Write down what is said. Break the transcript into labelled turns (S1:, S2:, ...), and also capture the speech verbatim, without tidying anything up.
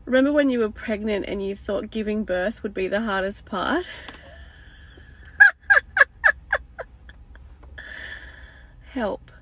S1: Remember when you were pregnant and you thought giving birth would be the hardest part? Help.